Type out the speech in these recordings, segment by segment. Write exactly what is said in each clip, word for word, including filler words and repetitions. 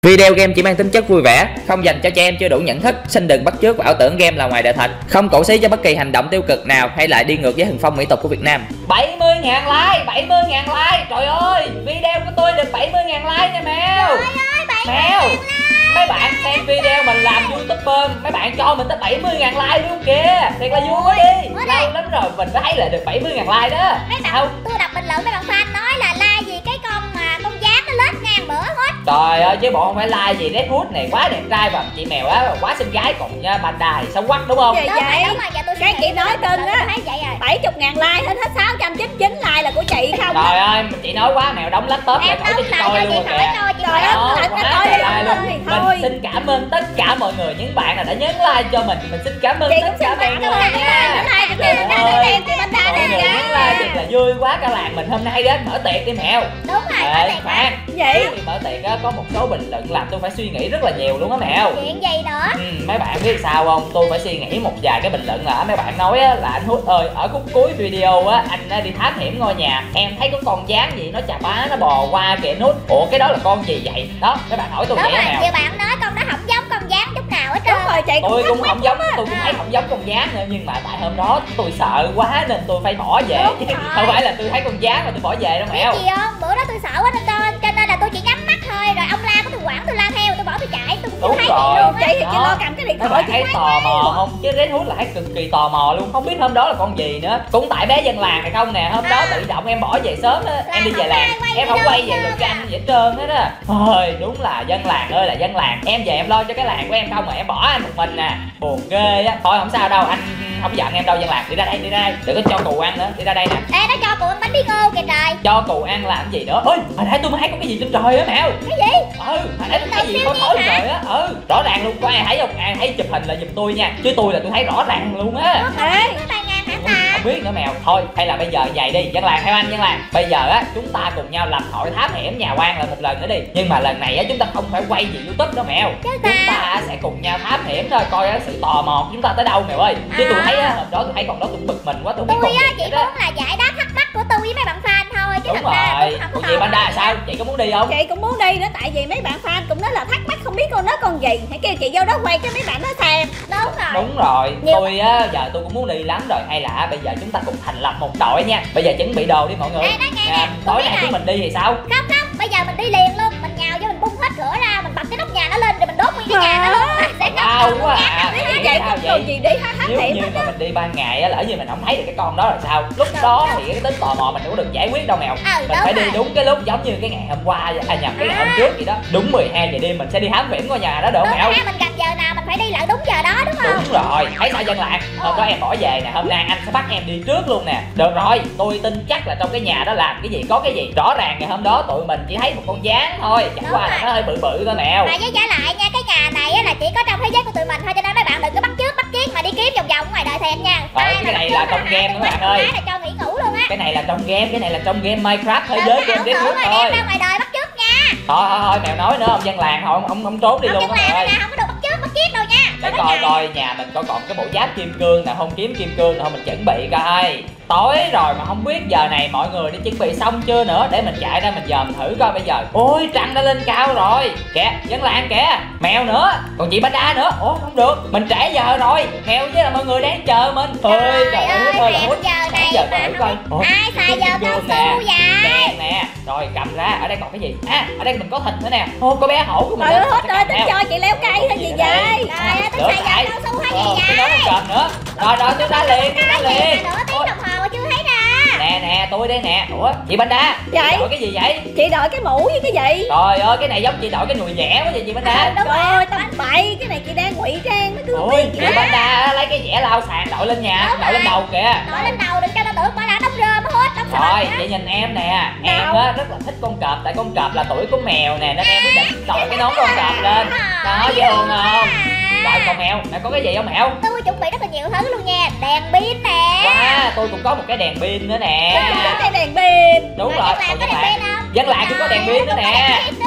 Video game chỉ mang tính chất vui vẻ, không dành cho trẻ em chưa đủ nhận thức. Xin đừng bắt chước và ảo tưởng game là ngoài đời thật. Không cổ xí cho bất kỳ hành động tiêu cực nào hay lại đi ngược với hình phong mỹ tục của Việt Nam. bảy mươi ngàn like, bảy mươi ngàn like. Trời ơi, video của tôi được bảy mươi ngàn like nha Mèo. Trời ơi, bảy mươi Mèo, ngàn like. mấy bạn xem video mình làm YouTuber, mấy bạn cho mình tới bảy mươi ngàn like luôn kìa. Thiệt là vui quá đi. Lâu lắm rồi mình mới thấy là được bảy mươi ngàn like đó. Mấy bạn, Sao? tôi đọc bình luận mấy bạn fan nói là like gì cái con mà con gián nó lết ngang bữa hết. Trời ơi, chứ bộ không phải like gì Red Hood này quá đẹp trai và chị Mèo á quá xinh gái, còn nha Panda thì xấu quắc đúng không? Vậy Đúng rồi, vậy? đúng rồi, giờ tôi Cái chị nói cưng á, thấy vậy rồi. bảy mươi ngàn like hết hết sáu trăm chín mươi chín like là của chị không? Trời ơi, chị nói quá, Mèo đóng laptop lại Em khỏi cho chị đóng coi lại luôn cho rồi chị kìa. khỏi cho chị Trời khỏi. ơi, Đó, lại quá cái coi trời lại like luôn luôn. thì thôi. Mình xin cảm ơn tất cả mọi người, những bạn nào đã nhấn like cho mình. Mình xin cảm ơn Chị tất cũng xin cả mọi cảm người ơn các bạn nha. đã like cho Trời chị Panda ơi, đẹp, chị Panda mọi đẹp người gái. nhấn like thật là vui quá, cả làng mình hôm nay đến mở tiệc đi Mèo. Đúng rồi, có Ê, thiệt mà. khoan, Vậy? trước khi mở tiệc á có một số bình luận làm tôi phải suy nghĩ rất là nhiều luôn á Mèo. Chuyện gì nữa? Ừ, mấy bạn biết sao không? Tôi phải suy nghĩ một vài cái bình luận là mấy bạn nói á, là anh Hút ơi, ở khúc cuối video á anh á, đi thám hiểm ngôi nhà, em thấy có con gián gì nó chà bá nó bò qua kìa Nút. Ủa cái đó là con gì vậy? Đó, mấy bạn hỏi tôi Đúng vậy rồi, á Mèo. nhiều bạn nói con đó không giống con gián chút nào hết trơn. Đúng rồi, chị Tôi cũng cũng không giống, tôi cũng thấy không giống con gián nữa, nhưng mà tại hôm đó tôi sợ quá nên tôi phải bỏ về. Đúng Chứ rồi. không phải là tôi thấy con gián mà tôi bỏ về đâu Biết Mèo. gì không? Bữa đó tôi sợ quá nên tôi, cho nên là tôi chỉ nhắm mắt thôi. Rồi ông la của tôi quẳng tôi la theo, tôi bỏ tôi chạy, tôi cũng Đúng chưa thấy rồi. gì luôn á. Chị thì chị Đó. lo cầm cái điện Mấy thoại bạn chị thấy quay tò mò quay. không? Chứ Red Hood là thấy cực kỳ tò mò luôn. Không biết hôm đó là con gì nữa. Cũng tại bé dân làng này không nè. Hôm đó tự động em bỏ về sớm á. Em đi về làng, em không quay về được cho anh gì hết trơn hết á. Thôi đúng là dân làng ơi là dân làng. Em về em lo cho cái làng của em không mà em bỏ anh một mình nè. Buồn ghê á. Thôi không sao đâu, anh không giận em đâu dân làng. Đi ra đây, đi ra đây. Đừng có cho cù ăn nữa. Đi ra đây nè. Ê, nó cho cụ ăn bánh bí ngô kìa trời. Cho cù ăn làm gì nữa? Ôi, hồi nãy tôi mới thấy có cái gì trên trời á Mèo. Cái gì? Ừ, hồi nãy tôi thấy gì khói khói trời á. Ừ, rõ ràng luôn, có ai thấy không? Ai thấy chụp hình là giùm tôi nha. Chứ tôi là tôi thấy rõ ràng luôn á. Nó không Ê. có tay ngang hả Ừ, ta? không biết nữa Mèo. Thôi hay là bây giờ vậy đi dân làng, theo anh dân làng, bây giờ á chúng ta cùng nhau làm hội thám hiểm nhà quan lại một lần nữa đi. Nhưng mà lần này á chúng ta không phải quay về YouTube đâu Mèo. Chứ Chúng sao? ta sẽ cùng nhau thám hiểm thôi, coi á sự tò mò của chúng ta tới đâu Mèo ơi. Chứ tôi À. thấy á hôm đó tôi thấy con đó tôi bực mình quá, tôi không biết Tôi con á gì chỉ hết á. muốn là giải đáp thắc mắc của tôi với mấy bạn fan thôi, chứ Đúng thật ra tôi rồi. không Còn có chị tò Panda mò sao? gì Chị có muốn đi không? Chị cũng muốn đi nữa, tại vì mấy bạn fan cũng nói là thắc mắc không biết con đó con gì, hãy kêu chị vô đó quay cho mấy bạn nó xem. hết. Đúng rồi. Đúng rồi, Nhiều- tôi á giờ tôi cũng muốn đi lắm rồi. Hay là bây giờ chúng ta cùng thành lập một đội nha. Bây giờ chuẩn bị đồ đi mọi người. Ê, nói nghe Nha, nè, tối tôi nay biết chúng rồi. mình đi thì sao? Không không, bây giờ mình đi liền luôn, mình nhào vô mình bung hết cửa ra, mình bật cái nóc nhà nó lên rồi mình đốt nguyên cái nhà nó luôn. Sẽ Wow không quá à. Nếu như Vậy vậy sao không vậy? còn gì đi hả thám Nếu hiểm như hết mà á. mình đi ban ngày á, lỡ như mình không thấy được cái con đó là sao? Lúc đó thì cái tính tò mò mình cũng được giải quyết đâu Mèo. Ừ, Mình đúng phải đi rồi. đúng cái lúc giống như cái ngày hôm qua, à nhầm cái ngày hôm trước gì đó. Đúng mười hai giờ đêm mình sẽ đi thám hiểm ngôi nhà đó được Đúng không Mèo? ha, mình gặp giờ nào mình phải đi lại đúng giờ đó đúng không? Đúng rồi, thấy sao dân làng? Hôm đó em bỏ về nè, hôm nay anh sẽ bắt em đi trước luôn nè. Được rồi, tôi tin chắc là trong cái nhà đó làm cái gì có cái gì. Rõ ràng ngày hôm đó tụi mình chỉ thấy một con gián thôi, chẳng Đúng qua là rồi. nó hơi bự bự thôi Mèo. Mà với trả lại nha, cái nhà này á là chỉ có trong thế giới của tụi mình thôi, cho nên mấy bạn đừng có bắt chước bắt kiết mà đi kiếm vòng vòng ngoài đời thiệt nha. Ờ, Ai cái mà này bắt là chước trong nó game hại đó bạn tụi ơi. mình, cái là cho nghỉ ngủ luôn á. Cái này là trong game, cái này là trong game Minecraft thế Đừng giới có game ảo Dead tưởng Hood mà thôi. đem ra ngoài đời bắt chước nha. Thôi thôi thôi Mèo nói nữa, ông dân làng họ ông không trốn đi Ông luôn dân đó làng Mèo này ơi. nè, không có được bắt chước bắt kiết đâu nha. Để Cho coi mấy ngày. coi nhà mình có còn cái bộ giáp kim cương nè, không kiếm kim cương thôi mình chuẩn bị coi. Tối rồi mà không biết giờ này mọi người đã chuẩn bị xong chưa nữa, để mình chạy ra mình dòm thử coi bây giờ. Ôi trăng đã lên cao rồi kìa, dân làng kìa, Mèo nữa, còn chị Panda nữa. Ủa không được, mình trễ giờ rồi, Mèo với là mọi người đang chờ mình. Ôi trời ơi ơi, là hẹn hút. giờ này Giờ mà thử không coi. biết Ủa, ai xài kim giờ cương cao nè, su vậy? đèn nè, rồi cầm ra. Ở đây còn cái gì? À ở đây mình có thịt nữa nè. Ô có bé hổ của mình. Trời ơi, nữa. hết rồi, tính cho chị leo cây hay gì vậy? Trời ơi, tính xài giờ cao su hay gì Cái đó vậy? không cần nữa. Rồi rồi tôi đá liền, tôi đá Cái gì liền. mà nửa tiếng Ôi, đồng hồ mà chưa thấy ra. nè nè tôi đây nè. Ủa chị Panda Vậy? đội cái gì vậy? Chị đội cái mũ với cái gì? Trời ơi cái này giống chị đội cái nồi dẻ quá vậy chị Panda. Đúng Trời rồi. ơi, tầm bậy, cái này chị đang ngụy trang nó cứ không Ôi biết gì chị hết. Panda lấy cái dẻ lao sàn đội lên nhà, Đúng đội lên rồi. đầu kìa. Đội lên đầu đừng cho tao tưởng bà là đóng rơm hết, đóng sợi Rồi á. vậy nhìn em nè, em Đâu? á rất là thích con cọp, tại con cọp là tuổi của mèo nè, nên em quyết định đội cái nón con cọp lên. Đó dễ thương không? Rồi còn mèo, mèo có cái gì không mèo? Tôi chuẩn bị rất là nhiều thứ luôn nha. Đèn pin nè. Wow, tôi cũng có một cái đèn pin nữa nè. Tôi cũng có cái đèn pin. Đúng Rồi, rồi, dân còn làng có dân đèn làng. pin không? Dân làng cũng có đèn pin nữa Cũng có nè. đèn pin nữa kìa. Đã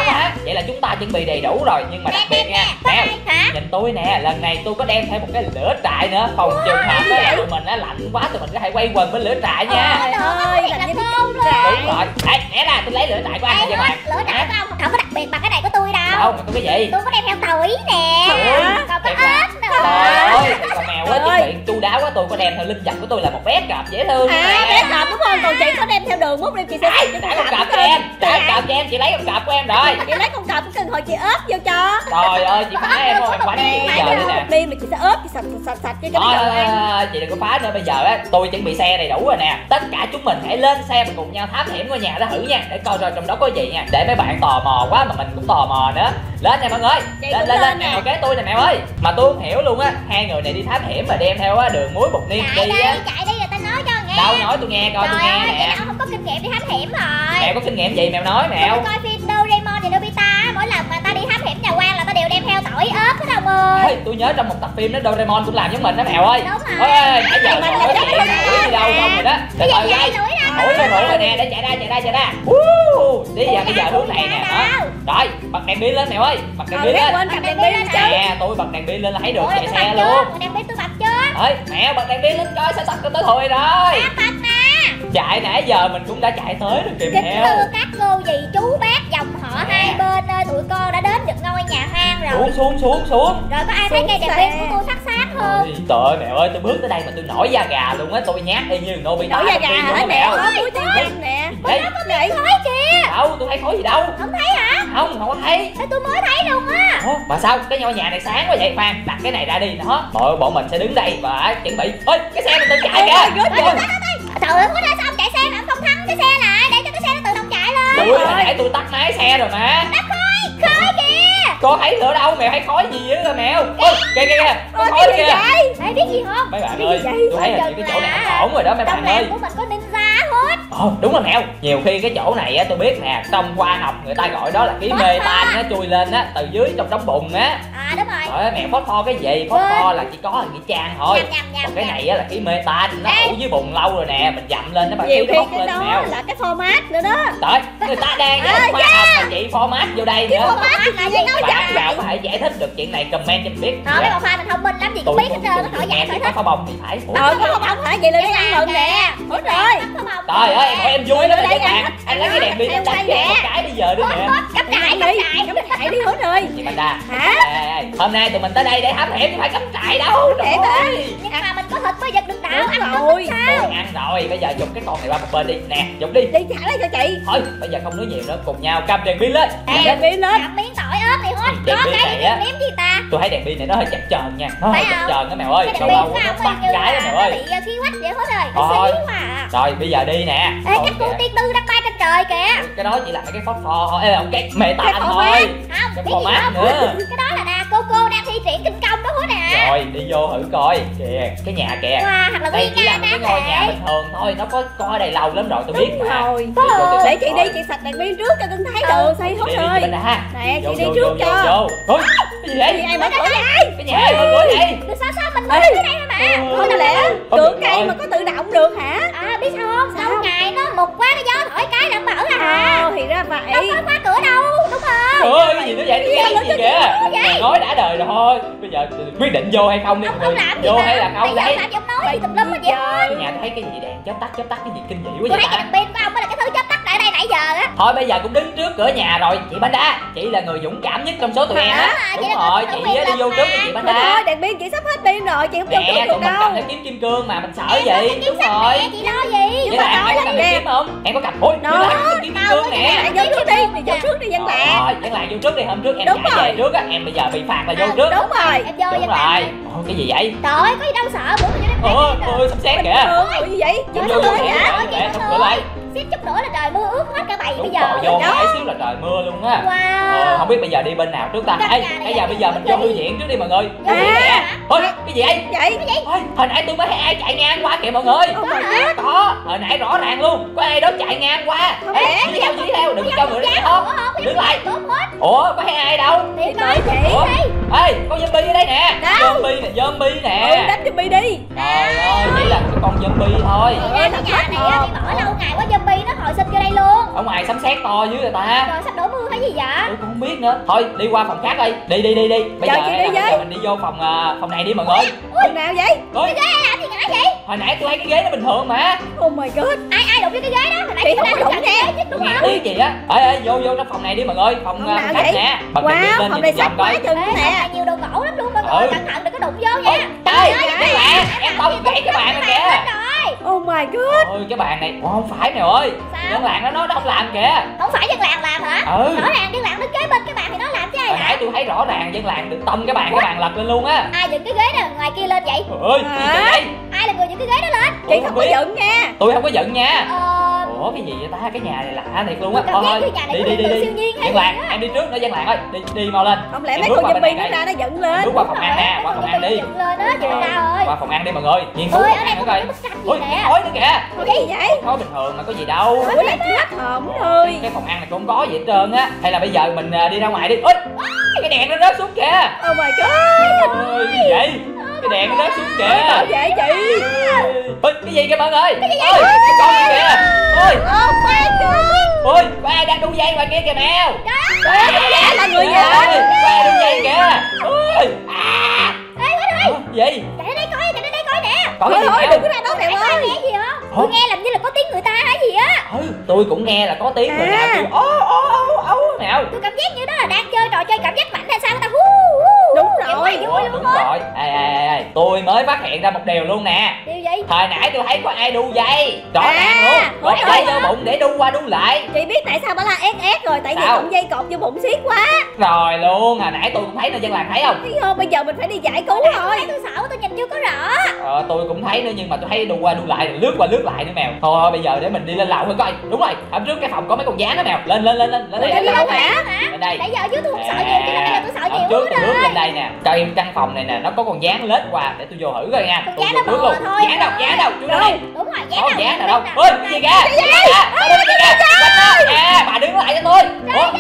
đã quá. Vậy là chúng ta chuẩn bị đầy đủ rồi, nhưng mà đặc biệt nha Mèo, nhìn tôi nè, lần này tôi có đem thêm một cái lửa trại nữa, phòng trường hợp đó là tụi mình á lạnh quá tụi mình có thể quay quần bên lửa trại nha. Trời ơi, làm như biết luôn. Đúng rồi. Ê, né ra, tôi lấy lửa trại của anh Ê, nha. lửa trại của ông không có đặc biệt bằng cái này của tôi đâu. Không, có cái gì? Tôi có đem theo tỏi nè, còn có ớt nữa. Trời ơi, con mèo quá, chuẩn bị chu đáo quá. Tôi có đem theo linh vật của tôi là một bé cọp dễ thương. À, bé cọp đúng không? Còn chị có đem theo đường mút đi, chị sẽ Ai, đã con cọp cho em, đã con cọp cho em, chị lấy con cọp của em rồi. Chị lấy con cọp, cần hồi chị ớt vô cho. Trời ơi, chị phá em không, em quánh đi bây giờ đi nè. Đi mà chị sẽ ớt, chị sạch sạch sạch cho cái Thôi, đồ ăn. chị đừng có phá nữa, bây giờ á tôi chuẩn bị xe đầy đủ rồi nè. Tất cả chúng mình hãy lên xe và cùng nhau thám hiểm ngôi nhà đó thử nha, để coi rồi trong đó có gì nha, để mấy bạn tò mò quá mà mình cũng tò mò nữa. Lên nha mọi người, lên lên lên mèo kế tôi nè mèo ơi. Mà tôi không hiểu luôn á, hai người này đi thám hiểm mà đem theo á đường muối bột niêm Chạy đi đi, á. chạy đi rồi ta nói cho nghe. Đâu nói tôi nghe coi, tôi Trời nghe ơi, nè. chị nào không có kinh nghiệm đi thám hiểm rồi. Mèo có kinh nghiệm gì mèo nói Tôi mèo. coi phim Doraemon và Nobita á, mỗi lần mà ta đi thám hiểm nhà quan là ta đều đem theo tỏi ớt hết ông ơi. Ê, tôi nhớ trong một tập phim đó Doraemon cũng làm giống mình đó mèo ơi. Đúng rồi. Ê, nãy giờ Mình nói là chuyện giống nổi đi đâu không rồi đó. Từ Cái từ gì vậy? đây. Nổi ra. Nổi ra nổi rồi nè, để chạy ra chạy ra chạy ra. Uh, đi giờ bây giờ hướng này nè. Đó. Rồi, bật đèn pin lên mèo ơi, bật đèn pin lên. Quên cầm đèn pin lên chứ. Nè, tôi bật đèn pin lên là thấy được Ủa, chạy tôi xe bật luôn. chưa? Đèn pin tôi bật chưa? Ơi, mẹ bật đèn pin lên coi xe tắt tới thôi rồi. Đã bật nè. Chạy nãy giờ mình cũng đã chạy tới rồi kìa Kính mèo. thưa các cô dì chú bác dòng họ Nè. hai bên ơi, tụi con đã đến được ngôi nhà hoang rồi. Xuống xuống xuống xuống. Rồi có ai thấy Xuống cây đèn xe. pin của tôi phát sáng không? Ôi, trời ơi mèo ơi, tôi bước tới đây mà tôi nổi da gà luôn á, tôi nhát y như Nobita. Nổi da trong gà phim luôn hả á nè? mèo. Có mũi tiếng Anh nè. Đây, Nó có miếng khói kìa. đâu, tôi thấy khói gì đâu. Không thấy hả? Không, không có thấy. Thế tôi mới thấy luôn á. Ủa, mà sao cái ngôi nhà này sáng quá vậy? Khoan, đặt cái này ra đi đó. Bọn bọn mình sẽ đứng đây và chuẩn bị. Ơi, cái xe mình tự chạy kìa. Ôi, trời ơi, có ra sao ông chạy xe mà ông không thắng cái xe lại để cho cái xe nó tự động chạy lên. Ui, hồi nãy tôi tắt máy xe rồi mà. Đã khói, khói kìa. Có thấy nữa đâu, mèo thấy khói gì nữa rồi mèo. Ôi, kìa kìa kìa, có khói kìa. Ê, biết gì không? Mấy bạn Cái ơi, gì vậy? tôi thấy là những cái chỗ này không ổn rồi đó mấy Trong bạn ơi. làng của mình có ninja hút. Ồ, đúng rồi mèo. Nhiều khi cái chỗ này á tôi biết nè, trong khoa học người ta gọi đó là cái mê tan nó chui lên á từ dưới trong đống bùn á. À đúng rồi. Trời ơi mèo phốt pho cái gì? Phốt pho là chỉ có là nghĩa trang thôi. Nhầm, nhầm, nhầm, Còn cái nhầm. này á là cái mê tan, nó Ê. ủ dưới bùn lâu rồi nè, mình dặm lên nó bằng Nhiều khí khi bốc cái lên đó mèo. là cái format nữa đó. Trời, người ta đang À, dạy khoa học mà chị format vô đây nữa. Format là gì nói Bạn nào chạy. có thể giải thích được chuyện này comment cho mình biết. Thôi mấy bà Pha mình thông minh lắm gì cũng biết hết trơn, nó hỏi nghe giải chỉ thôi có thích. pháo bông thì phải. Ủa, Ờ, có không ông hả? Vậy là đi ăn mừng nè. Hết rồi. trời ơi, em em vui lắm Đây, các đây, bạn. anh- Anh lấy cái đèn pin em đánh quay cho em nè. một cái bây giờ đi nè. Cắm trại, cắm đi. trại. Cắm trại đi hết rồi. Chị Panda. Hả? Ê, ê, hôm nay tụi mình tới đây để thám hiểm chứ phải cắm trại đâu. Trời Để bà. ơi. Nhưng mà mình có thịt mới giật được đạo, Đúng ăn rồi. được Tôi sao? ăn rồi, bây giờ dùng cái con này qua một bên đi. Nè, dùng đi. Đi trả lại cho chị. Thôi, bây giờ không nói nhiều nữa, cùng nhau cầm đèn pin lên. Ê, Đèn pin lên. Cầm miếng tỏi ớt này hết. Đèn Có pin cái này á. gì nếm gì ta? Tôi thấy đèn pin này nó hơi chập chờn nha. Nó hơi Phải chập không? chờn đó mèo ơi. Cái Lâu đèn lâu pin của nó ông bắt hình như cái đó là mèo nó ơi. bị khí quách vậy hết rồi. Thôi. Nó xíu à. Rồi, bây giờ đi nè. Ê, Thôi chắc cô kìa. tiên tư đang bay trên trời kìa. Cái đó chỉ là cái phốt pho, ê, ông cái mê Cái tan format. thôi. Không, Cái biết gì format không? nữa. Cái đó là nè, cô cô đang thi triển kinh công đó hết nè. Rồi, đi vô thử coi. Kìa, cái nhà kìa. Wow, thật là Đây nguy chỉ là nga một cái đáng ngôi nhà lẽ. bình thường thôi, nó có có ở đây lâu lắm rồi tôi biết Đúng mà. rồi. Đi vô tôi Để xem chị coi. đi, chị sạch đèn pin trước cho cưng thấy đường xây hết Đi, đi, rồi. đi bên đây ha. Nè, Vô, chị đi vô, trước vô, cho. vô. Ôi, cái gì vậy? Chị ai mở cửa vậy? Cái nhà ai mở cửa vậy? Được sao sao mình mới Ê. tới đây thôi mà. Không lẽ Không cửa được cây rồi. mà có tự động được hả? À biết sao không? Sao? Lâu ngày nó mục quá, cái gió thổi cái là nó mở à. Ờ, thì ra Đâu vậy. có khóa cửa đâu, đúng không? Trời ơi, cái gì nó vậy? Cái Sao gì nó kìa? vậy? Mày nói đã đời rồi thôi. Bây giờ quyết định vô hay không đi Ông mọi ông người. làm gì Vô mà? hay là không Bây giờ đây? làm gì ông nói gì tùm lum hết vậy thôi. Cái nhà tôi thấy cái gì đèn chớp tắt chớp tắt cái gì kinh dị quá Tôi vậy thấy ta? cái đèn pin của ông mới là cái thứ chớp tắt lại đây nãy giờ á. Thôi bây giờ cũng đứng trước cửa nhà rồi. Chị Panda, chị là người dũng cảm nhất trong số tụi em á. Hả? Đúng Vậy là rồi, tôi chị thử á, đi quyền vô lực trước mà. đi chị Thôi Panda. thôi, đèn pin chị sắp hết pin rồi, chị không vô trước Nè, được tụi mình đâu. cầm theo kiếm kim cương mà mình sợ Em gì? có cái Đúng kiếm sắt rồi. nè, chị lo gì? Vậy là em nói có là cầm đẹp. kiếm không? Em có cầm ôi, Đó, nó là kiếm kim đâu cương có nè. Lại vô trước đi, đi vô trước đi dân làng. Rồi, dân làng vô trước đi, hôm trước em Đúng chạy rồi. về trước á, em bây giờ bị phạt là vô Ờ, trước. Đúng rồi. Em vô Đúng dân rồi. làng. Ôi, cái gì vậy? Trời ơi, có gì đâu sợ, bữa mình vô Ôi, đây. ôi, sắp xét Bình kìa. thường rồi gì vậy? Vô, Trời vô, ơi, vô, trời vô, ơi, vô, chị đóng ơi. cửa lại. Xíu chút nữa là trời mưa ướt hết cả bầy bây Đúng giờ. rồi, vô Đó. một xíu là trời mưa luôn á. Wow. Ờ, không biết bây giờ đi bên nào trước ta. Căn Ê, nhà này bây giờ là bây giờ mình gì? vô thư viện trước đi mọi người. Thư À. viện nè. Ôi, cái gì vậy? Vậy? Ôi, hồi nãy tôi mới thấy ai chạy ngang qua kìa mọi người. Oh my god. Có, hồi nãy rõ ràng luôn, có ai đó chạy ngang qua. Không Ê, lẽ? đi theo, đi theo, đừng có cho người đi Dám theo. nữa không? Đứng lại. Tốt hết. Ủa, có thấy ai đâu? Thì Đi coi tới chị. Ủa? đi. Ê, con zombie ở đây nè. Đâu? Zombie nè, zombie nè. Ừ, đánh zombie đi. Trời ơi, chỉ là cái con zombie thôi. Thì ra cái nhà này á, bị bỏ lâu ngày quá zombie nó hồi sinh vô đây luôn. Ở ngoài sấm sét to dữ người ta. Rồi sắp đổ mưa hay gì vậy? Tôi cũng không biết nữa. Thôi đi qua phòng khác đi. Đi đi đi đi. Bây Chờ giờ, chị hay đi là bây với. giờ mình đi vô phòng à, phòng này đi mọi người. Phòng nào vậy? Ôi, Cái ghế làm gì ngã vậy? hồi nãy tôi thấy cái ghế nó bình thường mà. Oh my god. Ai ai đụng vô cái ghế đó? Hồi nãy Chị chị không đang có đụng đụng cái nha. ghế chứ đúng Nghe không? tiếng gì á. Ê ê vô vô trong phòng này đi mọi người. Phòng, Phòng à, nào phòng khách vậy? nè. Bật đèn Wow, lên phòng nhìn này vòng sắp quá coi. chừng Ê, nè. phòng này nhiều đồ gỗ lắm luôn mọi người, Ừ. cẩn thận đừng có đụng vô Ôi, nha. ê, Trời ơi, cái bạn, em tông gãy cái bàn này kìa. rồi. Oh my god. Ôi cái bàn này, ủa không phải mẹ ơi. Sao? Dân làng nó nói nó không làm kìa. Không phải dân làng làm hả? Ừ. Rõ ràng dân làng đứng kế bên cái bàn thì nó làm chứ ai Hồi nãy làm? tôi thấy rõ ràng dân làng được tông cái bàn, cái bàn lật lên luôn á. Ai dựng cái ghế này ngoài kia lên vậy? Ôi, gì Hả? vậy? Ai là người dựng cái ghế đó lên? Chị Ủa, không có biết. giận nha. Tôi không có giận nha. Ờ... Ủa cái gì vậy ta? Cái nhà này lạ thiệt luôn á. Cảm giác Thôi như nhà này đi có đi đi hiện tượng đi. siêu nhiên hay Dân gì làng, á. em đi trước nữa dân làng ơi. Đi đi mau lên. Không lẽ Em mấy bước con qua bên zombie này nó đây. ra nó giận lên. Bước qua phòng ăn nè, qua Mấy phòng con ăn zombie đi. dựng lên đó, dựng Rồi, ra ơi. qua phòng ăn đi mọi người. Nghiên cứu Ôi, phòng ở đây ăn nữa có coi. cái bức tranh gì Ôi, nè. khói nữa kìa. Cái gì vậy? Khói bình thường mà có gì đâu. Ủa là chết hổm thôi. Cái phòng ăn này cũng không có gì hết trơn á. Hay là bây giờ mình à, đi ra ngoài đi. Ôi, cái đèn nó rớt xuống kìa. Oh my god. Ôi, cái gì vậy? Cái đèn nó rớt xuống kìa. Bảo vệ chị. Ôi, cái gì kìa mọi người? Ôi, cái con gì kìa. Ôi, Oh my god. ôi, có ai đang đu dây ngoài kia kìa mèo. Trời ơi, lẽ là người nhà. Ôi, có ai đu dây kìa. Ôi, à. Ê, Quýnh ơi, Ủa, gì? chạy đến đây coi, chạy đến đây coi nè. Có cái Thôi gì thôi mèo? đừng có ra đó mèo Nãy ơi. có nghe gì không? Hả? Tôi nghe làm như là có tiếng người ta hay gì á. Ừ, tôi cũng nghe là có tiếng người À. nào kêu ô ô ô ô mèo. Tôi cảm giác như đó là đang chơi trò chơi cảm giác mạnh hay sao người ta hú hú. Đúng Kiểu rồi. quay Ủa, vui luôn đúng á. rồi. Ê, ê, ê, tôi mới phát hiện ra một điều luôn nè. Điều gì? Hồi nãy tôi thấy có ai đu dây rõ À, ràng luôn, đúng gọt rồi. dây vô bụng để đu qua đu lại. Chị biết tại sao bà la ét ét rồi. Tại vì Sao? cọng dây cột vô bụng siết quá. Rồi luôn, hồi nãy tôi cũng thấy nên dân làng thấy không? Thấy không? Bây giờ mình phải đi giải cứu Tôi thôi. thấy tôi sợ tôi nhìn chưa có rõ. Ờ, tôi cũng thấy nữa nhưng mà tôi thấy đu qua đu lại rồi lướt qua lướt lại nữa mèo. Thôi bây giờ để mình đi lên lầu thử coi. Đúng rồi, ở trước cái phòng có mấy con gián đó mèo. Lên lên lên lên lên đây Ủa, lên đi lầu đâu nè. hả? Lên đây. Nãy giờ dưới tôi không sợ nhiều chứ bây giờ tôi sợ Ở nhiều trước quá tôi bước rồi. lên đây nè. Trong căn phòng này nè, nó có con gián lết qua để tôi vô thử coi nha. Con Tôi gián vừa nó bước bò luôn. thôi. Gián đâu, gián đâu, chú đây. Đúng rồi, dán Có đâu, gián nào dán đâu. nào. Ôi, cái gì kìa? Cái gì kìa? Ở đây kìa. Quanh đó. Nè, bà đứng lại cho tôi. Ủa,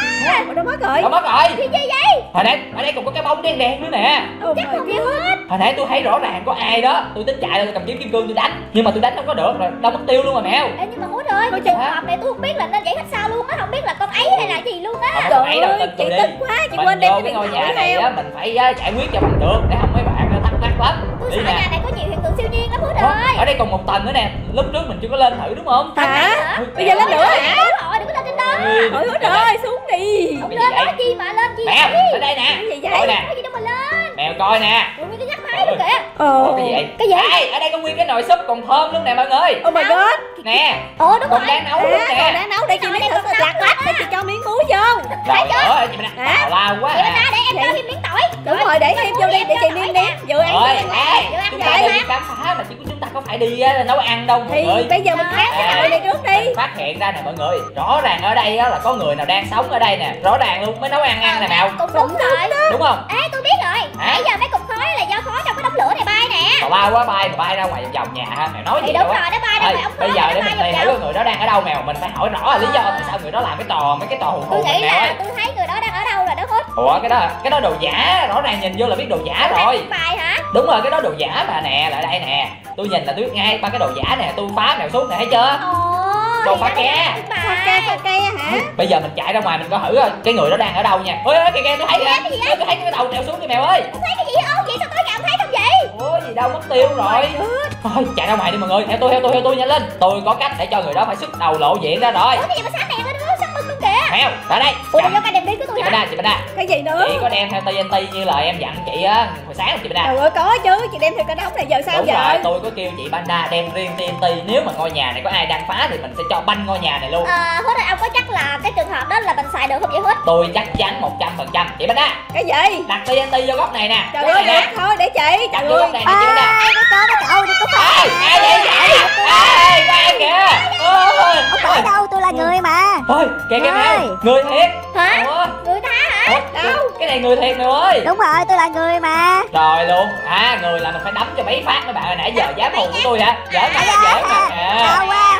Ủa đâu mất rồi. đâu mất rồi. Cái gì vậy? Hồi nãy ở đây còn có cái bóng đen đen nữa nè. Oh Chắc my không god. biết hết. Hồi nãy tôi thấy rõ ràng có ai đó. Tôi tính chạy tôi cầm kiếm kim cương tôi đánh. Nhưng mà tôi đánh không có được rồi, đâu mất tiêu luôn mà mèo. Ê, nhưng mà hút ơi, cái trường hợp này tôi không biết là nên giải thích sao luôn á, không biết là con ấy hay là gì luôn á. Không có Trời ấy đâu, ơi, tin chị tôi đi. tức quá. Chị Mình quên đem vô cái cái điện ngôi thoại nhà này theo. á, mình phải á, giải quyết cho bằng được để không mấy bạn nó thắc mắc lắm. Tôi Đi sợ nè. nhà này có nhiều hiện tượng siêu nhiên lắm Hút Ủa, ơi. ở đây còn một tầng nữa nè. Lúc trước mình chưa có lên thử đúng không? Hả? Ôi, Bây giờ lên nữa hả? Đúng rồi, đừng có lên trên đó. Ôi, Thôi hết rồi, xuống đi. Không cái lên gì đó vậy? chi mà lên chi Mèo, vậy? ở đây nè. Cái gì vậy? Coi nè. Có gì đâu mà lên. Mèo coi nè. Ủa, nguyên cái nhắc máy luôn kìa. Ủa, Ồ. cái gì vậy? Cái gì? Ê, ở đây có nguyên cái nồi súp còn thơm luôn nè mọi người. Oh my god. Nè, Ồ đúng còn rồi. đang nấu luôn À, còn nè. đang nấu để chị Rồi, nếm đây thử còn lạc lách để chị cho miếng muối vô. Rồi nữa, chị mình Hả? tào lao quá Vậy à. ra để em Vậy? cho thêm miếng tỏi. Đúng rồi, để thêm vô đi để chị nêm nếm. Vừa ăn Rồi, vừa ê, Vừa ăn chúng vừa ta ăn đi mà. khám phá mà chứ chúng ta có phải đi á, nấu ăn đâu mọi thì người. bây giờ mình khám cái nồi này trước đi. Mình phát hiện ra nè mọi người, rõ ràng ở đây á là có người nào đang sống ở đây nè, rõ ràng luôn mới nấu ăn ăn nè mèo, Cũng đúng rồi. đúng không? Ê tôi biết rồi. Nãy giờ mấy cục khói là do khói trong cái đống lửa này bay nè. Tào lao quá bay mà bay ra ngoài vòng vòng nhà ha, mèo nói Thì gì đúng đâu á. rồi, nó bay ra Ê, ngoài ống khói. bây giờ để nó mình bay tìm vòng hiểu vòng. người đó đang ở đâu mèo, mình phải hỏi rõ là lý do tại sao người đó làm cái trò mấy cái trò hùng Tôi hùng nghĩ này mèo là ơi. tôi thấy người đó đang ở đâu rồi đó Hút. Ủa cái đó cái đó đồ giả, rõ ràng nhìn vô là biết đồ giả rồi. Bài hả? Đúng rồi, cái đó đồ giả mà nè, lại đây nè. Tôi nhìn là tôi biết ngay ba cái đồ giả nè, tôi phá mèo xuống nè thấy chưa? Ồ. Đồ thì phá ra ke. đây là cái Pha bài. ke pha ke hả? Bây giờ mình chạy ra ngoài mình coi thử coi cái người đó đang ở đâu nha. Ôi ôi kìa kìa tôi thấy Cái gì kìa. vậy? Tôi thấy cái đầu trèo xuống kìa mèo ơi. Tôi thấy cái gì không? Vậy sao tối ngày không thấy không vậy? Ủa gì đâu mất tiêu rồi. Thôi chạy ra ngoài đi mọi người, theo tôi theo tôi theo tôi nhanh lên. Tôi có cách để cho người đó phải sức đầu lộ diện ra rồi. Ủa cái gì mà sáng đèn lên nó sáng bưng luôn kìa. Mèo, ra đây. Ủa mày vô cái đèn pin của tôi Chị hả? Banda, chị Banda. Cái gì nữa? Chị có đem theo tê en tê như lời em dặn chị á hồi sáng không chị Banda? Trời ơi có chứ, chị đem theo cái đống này giờ sao Đúng giờ? rồi, tôi có kêu chị Banda đem riêng tê en tê. Nếu mà ngôi nhà này có ai đang phá thì mình sẽ cho banh ngôi nhà này luôn. Ờ, Hút ơi, ông có chắc là cái trường hợp đó là mình xài được không vậy Hút? Tôi chắc chắn một trăm phần trăm. Chị Banda, Cái gì? đặt tê en tê vô góc này nè. Trời Góc ơi này nè. đặt thôi để chị. Đặt Trời vô ơi. góc này nè chị Banda. Ai nó có nó cậu đi có Ai, ai vậy vậy? Ai, có ai kìa? Ôi, Không phải đâu, tôi là người mà. ôi, kìa kìa Ơi. mèo, người thiệt. Hả? Ủa, Người ta hả? ủa, Đâu? cái này người thiệt mèo ơi. Đúng rồi, tôi là người mà. Rồi luôn, à người là mình phải đấm cho mấy phát mấy bạn hồi nãy giờ dám hù của tôi hả? Giỡn mà, giỡn mà. À. qua,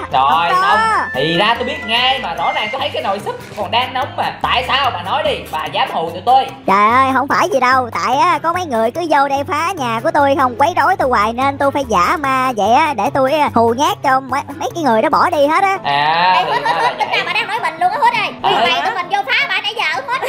Rồi Không xong. có. Thì ra tôi biết ngay mà, rõ ràng tôi thấy cái nồi súp còn đang nóng mà. Tại sao bà nói đi, bà dám hù tụi tôi? Trời ơi, không phải gì đâu. Tại á có mấy người cứ vô đây phá nhà của tôi không, quấy rối tôi hoài nên tôi phải giả ma vậy á, để tôi hù nhát cho mấy, mấy cái người đó bỏ đi hết á. À Ê, thì hút ra hút là hút, tính ra vậy. bà đang nói mình luôn á Hút ơi. Ờ. Vì vậy tụi mình vô phá bà nãy giờ hết.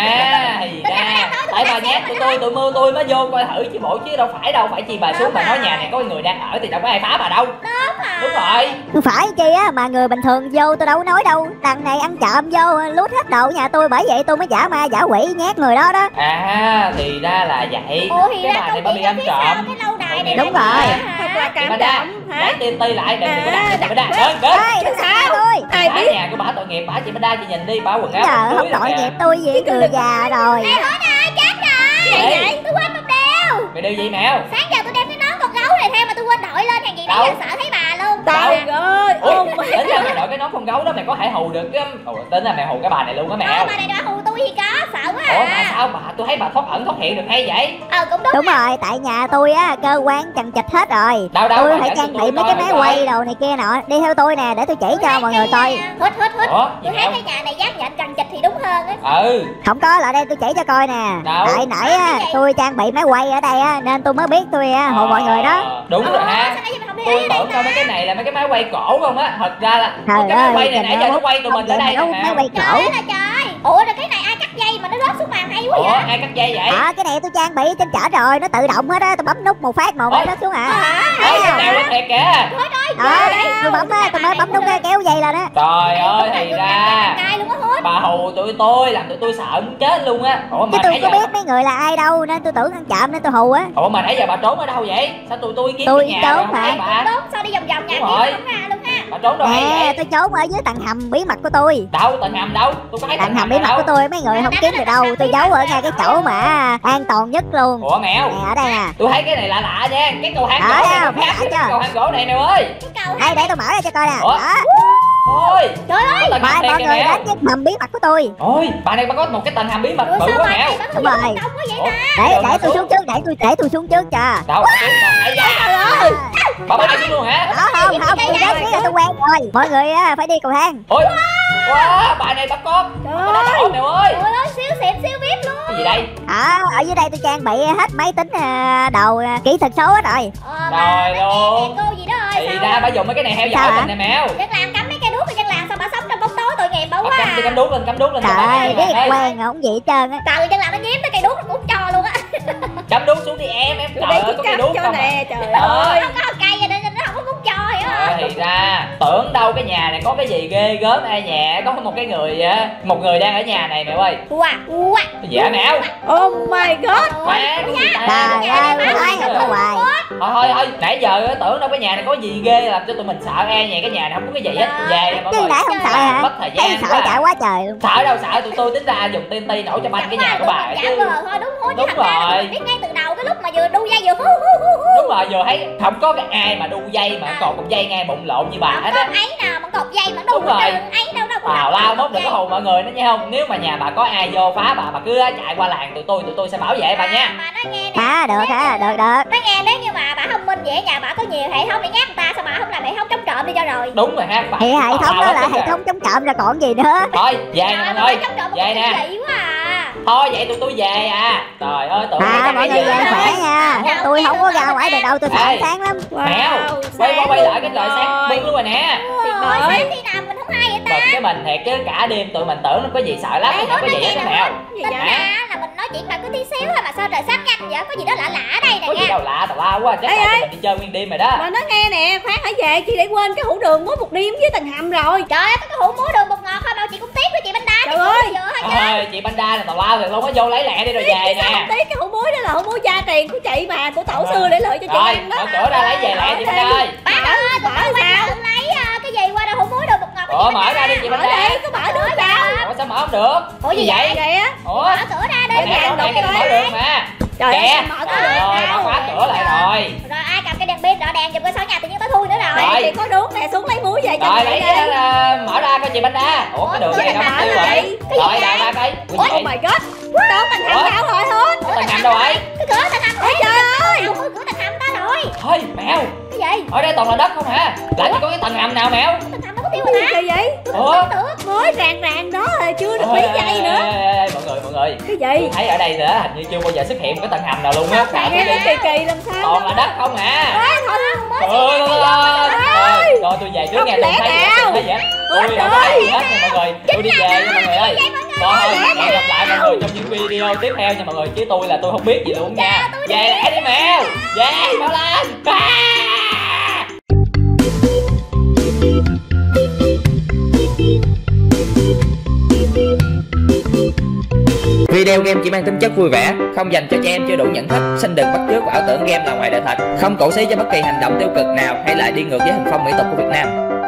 À thì ra tại bà nhát tụi tôi, tụi mưa tôi mới vô coi thử chứ bộ, chứ đâu phải đâu. Phải chi bà xuống bà nói nhà này có người đang ở thì đâu có ai phá bà đâu. Đúng rồi. Đúng rồi. Không phải chi á, mà người bình thường vô tôi đâu có nói đâu. Đằng này ăn trộm vô lút hết đồ nhà tôi, bởi vậy tôi mới giả ma giả quỷ nhát người đó đó. À thì ra là vậy. Ủa thì Cái ra bà câu này bà bị chuyện ăn phía sau trộm. cái lâu đài này. Đúng là rồi. gì hả? Thật là Chị cảm Ba Đa, động hả? lấy tiên ti lại đừng có đặt chị Ba Đa. À, Đến đến. Ê, đừng xả tôi. Ai Bả biết. nhà của bả tội nghiệp, bả chị Ba Đa chị nhìn đi, bả quần áo Trời, dưới không rồi tội kìa. nghiệp tôi gì, người già rồi. Ê Hút ơi, chết rồi. Gì Vậy vậy? tôi quên một điều. Mày đưa gì mèo? Sáng giờ tôi đem cái nón con gấu này theo mà tôi quên đội lên, hàng gì nãy Đâu? giờ sợ thấy bà luôn. Trời ơi, Ui, oh my tính ra mày đội cái nón con gấu đó mày có thể hù được chứ. Ồ, tính ra mày hù cái bà này luôn á Ờ, mèo. bà này bà hù tôi thì có, sợ quá Ủa mà à. sao bà, tôi thấy bà thoát ẩn thoát hiện được hay vậy? Ờ cũng đúng. Đúng rồi, tại nhà tôi á cơ quan chằng chịt hết rồi. Đâu đâu Tôi bà phải dẫn trang tụi bị tôi mấy cái coi máy coi. quay đồ này kia nọ. Đi theo tôi nè để tôi chỉ cho mọi người coi. Hút hút hút. Ủa gì Tôi thấy mèo? cái nhà này dám nhện cần chịch thì đúng hơn á. Ừ. Không có, lại đây tôi chỉ cho coi nè. Đâu? Tại nãy á tôi trang bị máy quay ở đây á nên tôi mới biết tôi á hù mọi người đó. Ờ, đúng rồi Ờ, ha. sao nãy giờ mình không để Tôi ý ở đây tưởng đâu ta? mấy cái này là mấy cái máy quay cổ không á. Thật ra là Trời cái máy ơi, quay này nãy trời giờ ơi, nó quay tụi không mình ở vậy đây đâu, nè. máy quay Trời cổ. ơi là trời. Ủa rồi cái này ai cắt dây mà nó rớt xuống bàn hay quá Ủa vậy? ai cắt dây vậy? Ờ cái này tôi trang bị trên chở rồi, nó tự động hết á, tôi bấm nút một phát một Ôi. nó xuống à. Ôi Thấy cái không? nào nó thiệt kìa. Thôi thôi. Đó, tôi bấm á, tôi mới bấm nút cái kéo dây lên á. Trời ơi thì ra cay luôn á Hút. bà hù tụi tôi làm tụi tôi sợ muốn chết luôn á. Ủa Chứ mà tôi nãy có giờ biết mấy người là ai đâu nên tôi tưởng ăn trộm nên tôi hù á. Ủa mà nãy giờ bà trốn ở đâu vậy? Sao tụi tôi kiếm Tôi cái nhà trốn rồi không mà. thấy bà? Đúng, sao đi vòng vòng nhà Đúng kia rồi. không ra luôn ha. Bà trốn đâu hay Nè, vậy? tôi trốn ở dưới tầng hầm bí mật của tôi. Đâu tầng hầm đâu? Tôi có thấy Tầng hầm bí nào mật của đâu. tôi mấy người không kiếm được đâu. Tôi giấu ở ngay cái chỗ mà an toàn nhất luôn. Ủa mèo. Nè ở đây nè. Tôi thấy cái này lạ lạ nha. Cái cầu thang Ở gỗ này đâu? nó khác Phải với chưa? cái cầu thang gỗ này mèo ơi. Cái cầu Đây để tôi mở ra cho coi nè. Ủa? Đó. Ôi. Trời ơi. Có tầng hầm Mời thiệt mọi kìa người mèo. đến với hầm bí mật của tôi. Ôi bà này bà có một cái tầng hầm bí mật Ủa bự sao quá bà mèo. này bắn Đúng tôi rồi. đông quá vậy Ủa? ta? Để Đường để mà tôi xuống trước, để tôi để tôi xuống trước cho. Đâu bà xuống mà. Ây da. Đó Bà bay xuống luôn hả? không không, tôi đến biết là tôi quen rồi. Mọi người á, phải đi cầu thang. Ôi. Wow, bà này bắt con. Trời Có đá đỏ mèo ơi. Trời ơi siêu xịn siêu vip luôn. Cái gì đây? Ở ở dưới đây tôi trang bị hết máy tính à, đồ à, kỹ thuật số hết rồi. Ờ, Rồi mà mấy luôn. cái cô gì đó ơi Thì sao? ra bà dùng mấy cái này theo Sao dõi hả? mình nè mèo. Dân làng cắm mấy cây đuốc rồi dân làng sao bà sống trong bóng tối tội nghiệp bà Bà quá. cắm đi cắm đuốc lên, cắm đuốc lên cho Trời bà ơi, nghe biết bà ơi. quen không gì hết trơn á. Trời dân làng nó nhiếm tới cây đuốc nó cũng cho luôn á. Cắm đuốc xuống đi em, em Tôi trời đây ơi có tôi cái cắm đuốc cho không à. nè, trời Đó. ơi. Nó có cây vậy nên nó không có cũng cho vậy Ờ, á. thì ra tưởng đâu cái nhà này có cái gì ghê gớm ai nhà có một cái người á, một người đang ở nhà này mẹ ơi. Wow, wow. Cái gì hả mèo? Oh my god. Má cái gì ta? Trời ơi, Nhà này nói má không có hoài. Thôi thôi thôi, nãy giờ á, tưởng đâu cái nhà này có gì ghê làm cho tụi mình sợ e nhà cái nhà này không có cái gì hết. Về nè mọi Chứ người. nãy không sợ hả? Mất thời Thấy gian sợ quá. cả quá trời luôn. Sợ đâu sợ, tụi tôi tính ra dùng tiên ti nổ cho banh cái nhà của bà Giả chứ. vờ thôi đúng hú chứ Đúng thật ra là rồi. mình biết ngay từ đầu cái lúc mà vừa đu dây vừa hú hú hú hú. Đúng rồi, vừa thấy không có cái ai mà đu dây mà còn cục dây ngay bụng lộn như bà Không hết có á. ấy nào mà cột dây mà đu Đúng rồi. ấy đâu đâu. Tào lao mốt đừng có hù mọi người nữa nha không. Nếu mà nhà bà có ai vô phá bà bà cứ chạy qua làng tụi tôi tụi tôi sẽ bảo vệ bà nha. Mà nói nghe nè. À được hả, được được. Nói nghe nếu như mà bà thông minh vậy nhà bà có nhiều hệ thống để nhắc người ta sao bà không làm hệ thống chống trộm đi cho rồi. Đúng rồi ha bà. Thì hệ thống Tào đó hết là trơn hệ rồi. thống chống trộm rồi còn gì nữa. Thôi về nè Trời mọi người. chống trộm Về nè. Dị quá à. Thôi vậy tụi tôi về à. Trời ơi tưởng À cái mọi gì người về nữa. khỏe nha. Tôi không có ra ngoài được đâu, tôi sợ Ê. sáng lắm. Mèo Wow, quay qua sáng quay lại cái trời rồi. sáng bưng luôn rồi nè. Ôi, bởi. sáng khi nào mình không hay vậy ta. Bật cái mình thiệt chứ cả đêm tụi mình tưởng nó có gì sợ lắm. Ê, Nó không có nói gì nghe hết nè, mèo. Gì Tính vậy? ra là mình nói chuyện mà cứ tí xíu thôi mà sao trời sắp nhanh vậy? Có gì đó lạ lạ ở đây nè Có gì nha. đâu lạ tào lao quá. Chắc Ê, là ê. tụi mình đi chơi nguyên đêm rồi đó. Mà nói nghe nè, khoan hãy về, chị để quên cái hũ đường muối một đêm với tầng hầm rồi. Trời ơi, có cái hũ muối đường bột ngọt thôi mà chị cũng tiếc với chị Bánh Đa. Trời chị ơi. cũng vừa thôi chứ. Thôi chị Bánh Đa này tào lao rồi luôn á, vô lấy lẹ đi rồi về Sao không nè. tiếc cái hũ muối đó là hũ muối gia truyền của chị mà, của tổ xưa để lợi cho chị Rồi ăn đó. mở cửa ra lấy về lẹ chị Bánh Đa ơi. Bác ơi, tụi Mở tôi quay sao? tự lấy à, cái gì qua đâu hũ muối đường bột ngọt. của Ủa chị Bánh mở Đa. ra đi chị Mở Bánh Đa. đi, có mở được sao? Ủa sao mở không được? Ủa gì vậy? Vậy á? Ủa Mở cửa ra đi. Cái này Mở rõ ràng cái cửa mở đi. được mà. Trời ơi, Kìa. sao mở cửa được Rồi đâu? bà khóa cửa lại rồi. Rồi ai cầm cái đèn pin đỏ đèn giùm cái số nhà tự nhiên tối thui nữa rồi. Rồi. Chị có đuốc nè, xuống lấy muối về cho Rồi chị lấy đi. cái đó ra, mở ra coi chị Bánh Đa. Ủa cái đường Ủa, này nó mở mất tiêu ra rồi. đi. Cái gì Rồi vậy? đào ra coi. Ủa Oh gì my vậy? god. Đâu tầng hầm Ủa? nào rồi thôi. Ủa tầng hầm đâu vậy? Cái cửa tầng hầm. Ôi trời ơi. Ủa, cửa tầng hầm ta rồi. Thôi mèo. Cái gì? gì? Ở đây toàn là đất không hả? Làm gì có cái tầng hầm nào mèo? Tầng hầm nó có tiêu rồi hả? Cái gì vậy? Ủa? Mới ràng ràng đó rồi, chưa được mấy giây nữa. Ê, ê, ê, mọi người mọi người, Cái tôi gì? thấy ở đây nữa hình như chưa bao giờ xuất hiện cái tầng hầm nào luôn á. Nào Nghe tôi nó đi, kỳ kỳ làm sao? toàn là đất không à. Ê, thôi thôi, mới Ôi, ôi, ôi, ôi. Rồi tôi về trước nghe, tôi Không thấy lẽ tôi nào? thấy vậy. Ôi Tôi không trời. thấy gì hết nha mọi người. Tôi đi về nha mọi người ơi. Rồi thôi, hẹn gặp lại mọi người trong những video tiếp theo nha mọi người. Chứ tôi là tôi không biết gì luôn nha. Về lại đi mèo. Về mau lên. À! Video game chỉ mang tính chất vui vẻ, không dành cho trẻ em chưa đủ nhận thức. Xin đừng bắt chước và ảo tưởng game là ngoài đời thật. Không cổ xí cho bất kỳ hành động tiêu cực nào hay lại đi ngược với hình phong mỹ tục của Việt Nam.